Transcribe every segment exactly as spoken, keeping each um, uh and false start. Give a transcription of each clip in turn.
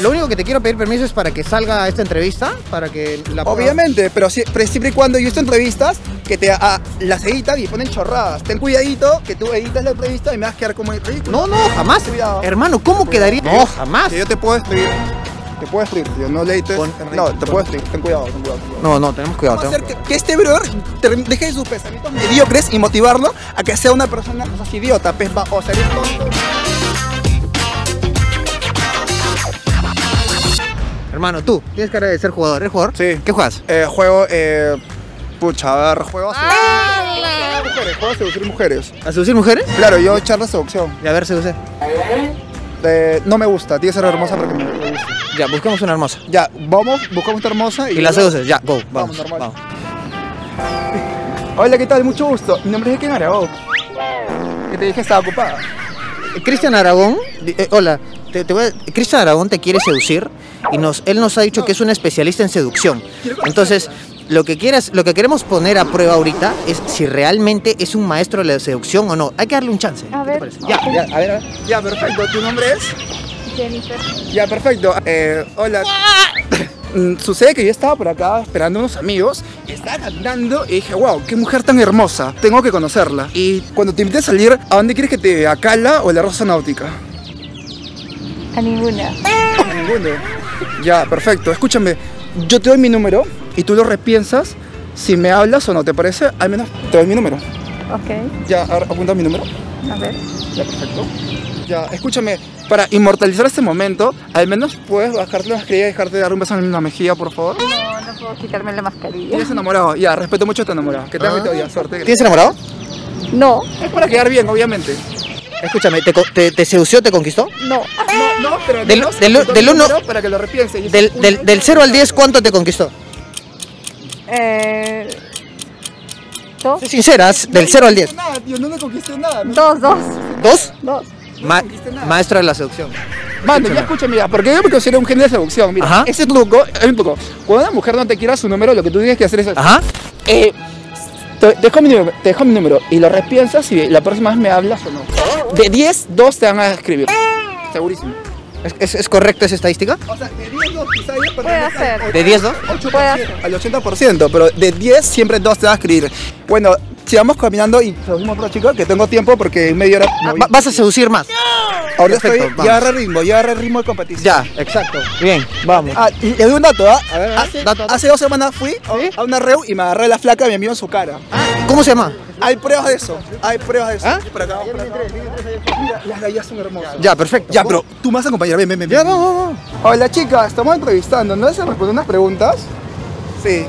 lo único que te quiero pedir permiso es para que salga esta entrevista, para que la pueda... Obviamente, pero, si, pero siempre y cuando yo estoy en entrevistas que te a, las editan y ponen chorradas. Ten cuidadito que tú editas la entrevista y me vas a quedar como el ridículo. No, no, jamás. Cuidado. Hermano, ¿cómo quedaría? No, jamás. Que yo te puedo escribir. Te puedo escribir, tío. No le edites. Con- No, te puedo escribir. Ten cuidado, ten cuidado. Ten cuidado. No, no, tenemos cuidado. Vamos a tenemos hacer que, que este brother ter- deje de sus pensamientos mediocres y motivarlo a que sea una persona no seas idiota, pues, va, o sea, eres tonto. Hermano, tú tienes cara de ser jugador. ¿Eres jugador? Sí. ¿Qué juegas? Eh, juego, eh. Pucha, a ver, juego a seducir ¡Ah! mujeres. Juego a seducir mujeres. ¿A seducir mujeres? Claro, yo echar la seducción. Ya, a ver, seduce. Eh, no me gusta, tiene que ser hermosa para que me me guste. Ya, busquemos una hermosa. Ya, vamos, buscamos esta hermosa y. Y la seduces, ya, go, vamos. Vamos, normal. vamos. Hola, ¿qué tal? Mucho gusto. Mi nombre es Ken Aragón. Que te dije que estaba ocupada. Cristian Aragón, di- eh, hola, te, te voy a- Cristian Aragón te quiere seducir y nos, él nos ha dicho que es un especialista en seducción. Entonces, lo que quieras, lo que queremos poner a prueba ahorita es si realmente es un maestro de la seducción o no. Hay que darle un chance. A ¿Qué te ver. parece? Ya, ya, a ver, a ver. Ya, perfecto. ¿Tu nombre es? Jennifer. Ya, perfecto. Eh, hola. Mm, Sucede que yo estaba por acá esperando a unos amigos y estaba caminando y dije, wow, qué mujer tan hermosa, tengo que conocerla. Y cuando te invité a salir, ¿a dónde quieres que te vea? ¿A Cala o a la Rosa Náutica? A ninguna. A ninguno. Ya, perfecto. Escúchame, yo te doy mi número y tú lo repiensas si me hablas o no, ¿te parece? Al menos te doy mi número. Ok. Ya, ahora apunta mi número. A ver. Ya, perfecto. Ya, escúchame, para inmortalizar este momento, al menos puedes bajarte la mascarilla y dejarte de dar un beso en la mejilla, por favor. No, no puedo quitarme la mascarilla. ¿Tienes enamorado? Ya, respeto mucho a tu enamorado. Que te hagas todo día, suerte. ¿Tienes enamorado? No. Es para quedar bien, obviamente. Escúchame, ¿te, co- te, te sedució, te conquistó? No. No, no, pero al Del- menos del- apunta del mi uno- número para que lo repienses. Y Del, es del, uno, del cero al diez, ¿cuánto te conquistó? Eh. Dos. Sé sinceras, del cero al diez. No, nada, tío, no le conquisté nada. No. Dos, dos. ¿Dos? Dos. Ma- conquisté nada. maestro de la seducción. Mano, ya escúchame, mira, porque yo me considero un genio de seducción. Mira, Ajá. ese truco, hay un truco. Cuando una mujer no te quiera su número, lo que tú tienes que hacer es. Ajá. Eh, te, te dejo mi número, te dejo mi número y lo repiensas y la próxima vez me hablas o no. De diez, dos te van a escribir. Segurísimo. ¿Es, es, es correcta esa estadística? O sea, de diez, dos quizá ya Puede hacer. ¿De diez, dos? Puede hacer. Al ochenta por ciento, pero de diez siempre dos te van a escribir. Bueno, sigamos caminando y seguimos otro chico que tengo tiempo porque en media hora. me Ah, voy. va- ¿Vas a seducir más? Ahora Perfecto, estoy, vamos. ya agarré ritmo, ya agarré ritmo de competición. Ya, exacto. Bien, vamos. Ah, y le doy un dato, ¿ah? A ver, a ver, Hace, dato, dato. hace dos semanas fui a- a una reu y me agarré la flaca de mi amigo en su cara. ¿Cómo se llama? Hay pruebas de eso, hay pruebas de eso. ¿Ah? Por acá, por acá. Mira, las gallas son hermosas. Ya, perfecto. Ya, pero tú me vas a acompañar, ven, ven, ven. Ya, ven. vamos, vamos. Hola, chica, estamos entrevistando, ¿no vas a responder unas preguntas? Sí.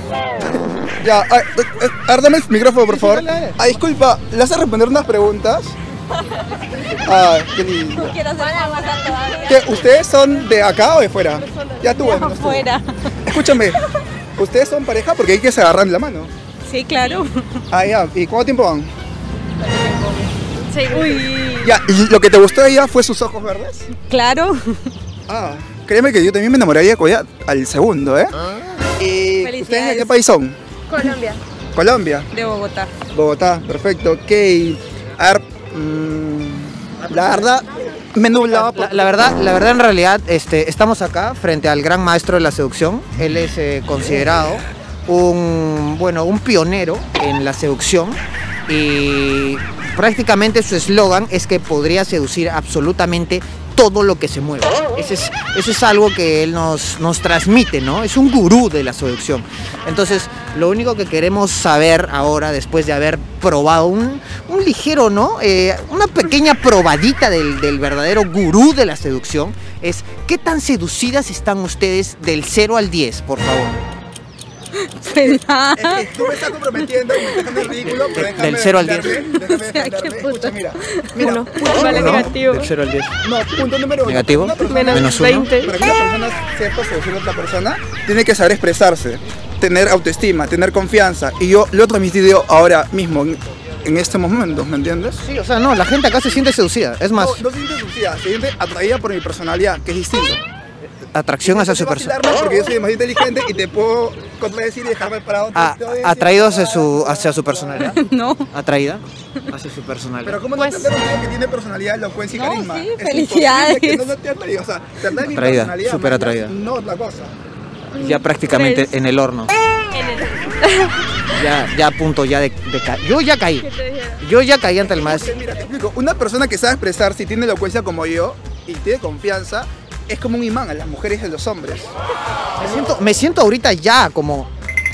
Ya, a, a, a ver, dame el micrófono, por favor. dale, dale. Ah, disculpa, ¿le vas a responder unas preguntas? Ah, qué lindo. Quiero hacer más todavía. ¿Qué, ¿Ustedes son de acá o de fuera? Ya tú, bueno, tú. Afuera. Escúchame, ¿ustedes son pareja? Porque hay que se agarran la mano. Sí, claro. Ah, ya, ¿y cuánto tiempo van? Sí. Uy. Ya, ¿y lo que te gustó de ella fue sus ojos verdes? Claro. Ah, créeme que yo también me enamoraría con ella al segundo, ¿eh? ¿Y Felicidades. ustedes de qué país son? Colombia. Colombia. De Bogotá. Bogotá, perfecto, ok. A ver, mm, la verdad, me nublaba. La, la verdad, la verdad en realidad, este, estamos acá frente al gran maestro de la seducción. Él es eh, considerado un, bueno, un pionero en la seducción y prácticamente su eslogan es que podría seducir absolutamente todo lo que se mueva. Ese es, eso es algo que él nos, nos transmite, ¿no? Es un gurú de la seducción. Entonces, lo único que queremos saber ahora, después de haber probado un, un ligero, ¿no? Eh, una pequeña probadita del, del verdadero gurú de la seducción, es ¿qué tan seducidas están ustedes del cero al diez, por favor? Pues nada. Es que tú me estás comprometiendo y me estás dando el ridículo, pero déjame Del cero al diez. defenderme, déjame O sea, qué defenderme. puto. Escucha, mira, mira, Uno. punto Vale, uno. negativo. Del cero al diez. No, punto número uno. Negativo. Una persona- Menos, Menos uno. veinte. Para que una persona sepa seducir a otra persona, tiene que saber expresarse, tener autoestima, tener confianza. Y yo lo he transmitido ahora mismo, en, en este momento, ¿me entiendes? Sí, o sea, no, la gente acá se siente seducida. Es más, No, no se siente seducida, se siente atraída por mi personalidad, que es distinto. atracción hacia su persona. Porque yo soy más inteligente y te puedo contradecir y dejarme parado. Ah, ¿atraído hacia su, hacia su personalidad? No. ¿Atraída hacia su personalidad? Pero ¿cómo no Pues- entender un tío que tiene personalidad, elocuencia y No, carisma? sí, Es felicidades. imposible que no te atraído. O sea, te atrae mi Atraída, personalidad. súper man, atraída. No otra cosa. Ya prácticamente Tres. en el horno. En el... Ya, ya a punto ya de, de caer. Yo ya caí. ¿Qué te dijera? Yo ya caí ante el maestro. Porque, mira, te explico. Una persona que sabe expresar, si tiene elocuencia como yo y tiene confianza, es como un imán a las mujeres y a los hombres. Me siento, me siento ahorita ya como...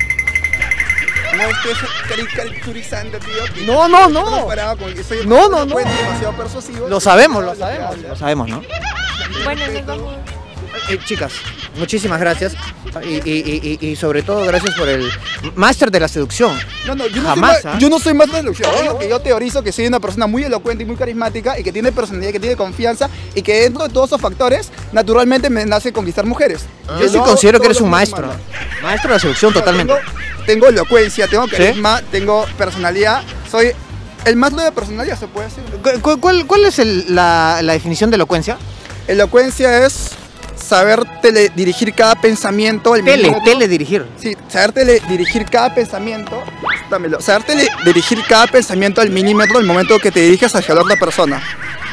No estés cari- caricaturizando, tío. que No, no, estoy no. comparado con que soy No, no, no. demasiado persuasivo. Lo sabemos, lo Que sabemos. habla. Lo sabemos, ¿no? Bueno, nos vamos. Eh, chicas, muchísimas gracias. Y, y- y- y sobre todo gracias por el máster de la seducción. No, no, yo no Jamás, soy ¿ah? más, yo no soy más de elocución. Yo digo que yo teorizo que soy una persona muy elocuente y muy carismática y que tiene personalidad, que tiene confianza y que dentro de todos esos factores, naturalmente me nace conquistar mujeres. Yo sí lo hago considero que todos eres un los fines de maestro. semana. Maestro de la seducción No, totalmente. Tengo, tengo elocuencia, tengo carisma, tengo personalidad. Soy el más de personalidad, se puede decir. ¿Cu- cu- ¿Cuál, cuál es el- la, la definición de elocuencia? Elocuencia es saber teledirigir cada pensamiento. El Tele, milímetro. teledirigir. Sí, saber teledirigir cada pensamiento. Dámelo. Saber teledirigir cada pensamiento al milímetro el momento que te diriges hacia la otra persona.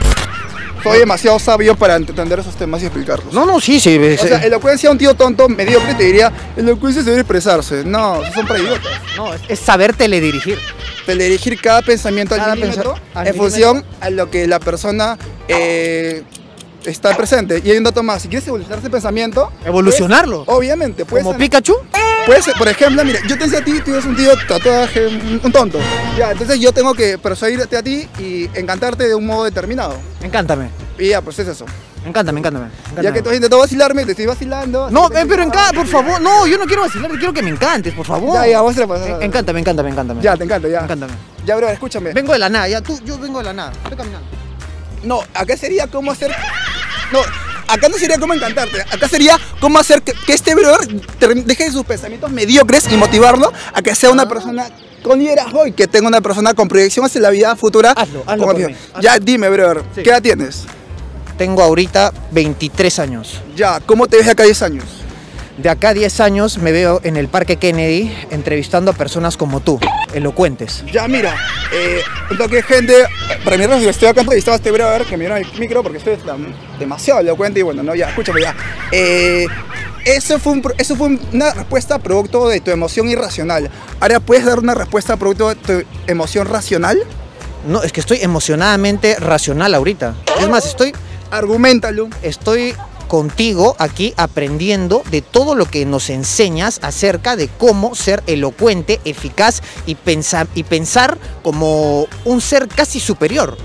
Soy demasiado sabio para entender esos temas y explicarlos. No, no, sí, sí. O sí. sea, elocuencia, un tío tonto, mediocre, te diría, elocuencia es saber expresarse. No, esos son para idiotas. No, es- es saber teledirigir. Teledirigir cada pensamiento Cada al milímetro pensa- al en milímetro. función a lo que la persona eh, está presente. Y hay un dato más, si quieres evolucionar ese pensamiento... Evolucionarlo. pues, obviamente, puede Como ser... Pikachu. Puede ser, por ejemplo, mira, yo te decía a ti, tú eres un tío tatuaje, un, un tonto. Ya, entonces yo tengo que persuadirte a ti y encantarte de un modo determinado. Encántame. Y ya, pues es eso. Encántame, encántame. Ya encántame. que tú has intentado vacilarme, te estoy vacilando. así No, que te eh, pero estoy- encanta, por favor. No, yo no quiero vacilar, quiero que me encantes, por favor. Ya, ya, vamos a hacer Eh, Encántame, encántame, encántame. Ya, te encanta, ya. Encántame. Ya, bro, escúchame. Vengo de la nada, ya tú, yo vengo de la nada. Estoy caminando. No, acá sería cómo hacer... No, acá no sería cómo encantarte. Acá sería cómo hacer que, que este brother ter- deje sus pensamientos mediocres y motivarlo a que sea una Ah. persona con liderazgo y que tenga una persona con proyección hacia la vida futura. Hazlo, hazlo como por tío. mí, hazlo. Ya, dime, brother, Sí. ¿qué edad tienes? Tengo ahorita veintitrés años. Ya, ¿cómo te ves acá a diez años? De acá a diez años me veo en el Parque Kennedy entrevistando a personas como tú, elocuentes. Ya, mira, eh, un toque de gente, para mí estoy acá entrevistado a este brother que me dio el micro porque estoy tam- demasiado elocuente y bueno, no, ya, escúchame ya. Eh, eso fue, un, pro- eso fue una respuesta producto de tu emoción irracional. Ahora, ¿puedes dar una respuesta producto de tu emoción racional? No, es que estoy emocionadamente racional ahorita. Es más, estoy, Argumentalo. estoy contigo aquí aprendiendo de todo lo que nos enseñas acerca de cómo ser elocuente, eficaz y pensar, y pensar como un ser casi superior.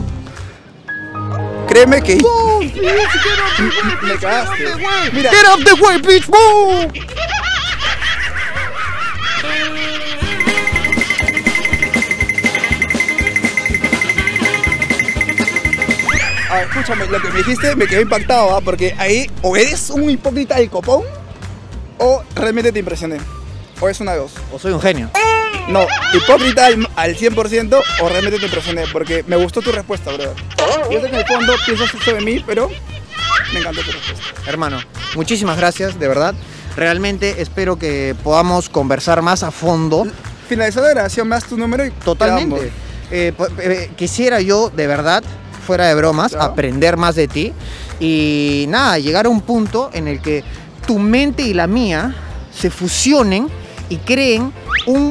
Créeme que... Me cagaste. Mira, Get up the way, bitch, move. a ver, escúchame, lo que me dijiste me quedó impactado, ¿ah? Porque ahí o eres un hipócrita del copón o realmente te impresioné. O es una de dos. O soy un genio. No, hipócrita al, al cien por ciento o realmente te impresioné, porque me gustó tu respuesta, brother. Yo sé que en el fondo piensas eso de mí, pero me encantó tu respuesta. Hermano, muchísimas gracias, de verdad. Realmente espero que podamos conversar más a fondo. Finalizada la grabación, me das tu número y Totalmente. quedamos. Eh, po- eh, quisiera yo, de verdad, fuera de bromas, Ya. aprender más de ti. Y nada, llegar a un punto en el que tu mente y la mía se fusionen y creen un,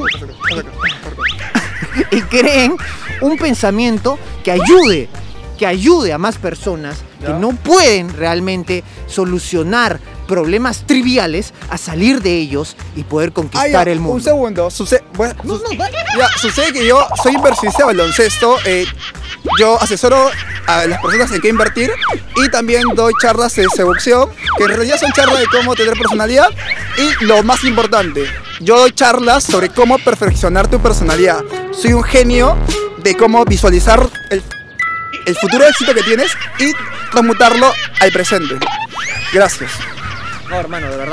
y creen un pensamiento que ayude, que ayude a más personas que Ya. no pueden realmente solucionar problemas triviales a salir de ellos y poder Ah, conquistar ya, el mundo. Un segundo. Suce bueno, No, su- no, dale. ya, sucede que yo soy inversionista de baloncesto. eh, yo asesoro a las personas en qué invertir y también doy charlas de seducción, que en realidad son charlas de cómo tener personalidad. Y lo más importante, yo doy charlas sobre cómo perfeccionar tu personalidad. Soy un genio de cómo visualizar el, el futuro éxito que tienes y transmutarlo al presente. Gracias. No, hermano, de verdad,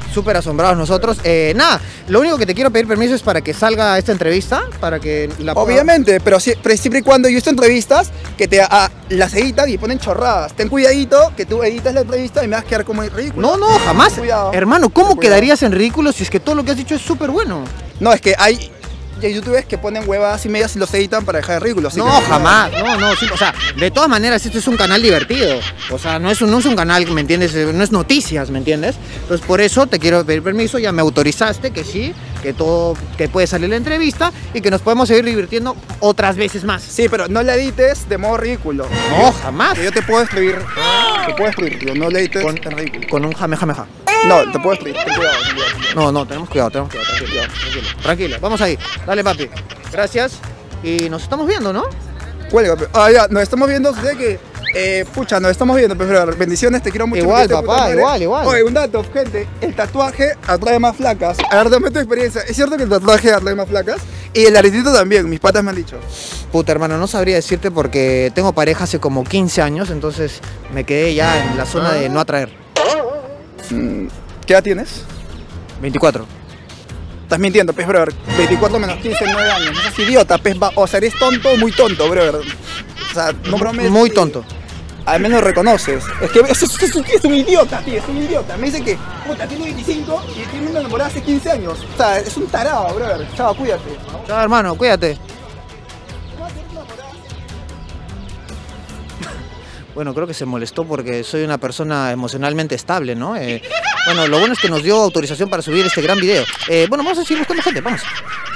súper asombrados nosotros. Eh, nada, lo único que te quiero pedir permiso es para que salga esta entrevista, para que la pueda- Obviamente, pero, si- pero siempre y cuando yo he visto entrevistas que te ah, las editan y ponen chorradas. Ten cuidadito que tú editas la entrevista y me vas a quedar como ridículo. No, no, jamás. Cuidado. Hermano, ¿cómo Cuidado. quedarías en ridículo si es que todo lo que has dicho es súper bueno? No, es que hay, hay youtubers que ponen huevadas y medias y los editan para dejar de ridículo. así No, que- jamás, no, no, sí, o sea, de todas maneras este es un canal divertido, o sea, no es un, no es un canal, ¿me entiendes? Eh, No es noticias, ¿me entiendes? Entonces por eso te quiero pedir permiso, ya me autorizaste que sí, que todo, que puede salir la entrevista y que nos podemos seguir divirtiendo otras veces más. Sí, pero no la edites de modo ridículo. No, jamás. Que yo te puedo destruir. Te puedo destruir, tío. No le edites Con- en ridículo. Con un jame, jame, ja. No, te puedo destruir. Ten cuidado, ten cuidado. No, no, tenemos cuidado, tenemos cuidado, tranquilo, tranquilo, tranquilo, vamos ahí, dale papi, gracias y nos estamos viendo, ¿no? Cuelga, pe- ah, ya, nos estamos viendo, sucede que, eh, pucha, nos estamos viendo, pero bendiciones, te quiero mucho. Igual, porque te papá, puta madre. igual, igual. Oye, un dato, gente, el tatuaje atrae más flacas. A ver, dame tu experiencia. ¿Es cierto que el tatuaje atrae más flacas? Y el aretito también, mis patas me han dicho. Puta hermano, no sabría decirte porque tengo pareja hace como quince años, entonces me quedé ya en la zona de no atraer. Mm, ¿Qué edad tienes? veinticuatro. Estás mintiendo, pez, brother. veinticuatro menos quince, nueve años. No seas idiota, pez. va- O sea, eres tonto, muy tonto, brother. O sea, no bromees. Muy tonto. Al menos reconoces. Es que es, es- es- es un idiota, tío, es un idiota. Me dice que, puta, tiene veinticinco y tiene una enamorada hace quince años. O sea, es un tarado, brother. Chao, cuídate. Chao hermano, cuídate. Bueno, creo que se molestó porque soy una persona emocionalmente estable, ¿no? Eh, bueno, lo bueno es que nos dio autorización para subir este gran video. Eh, bueno, vamos a seguir buscando gente, vamos.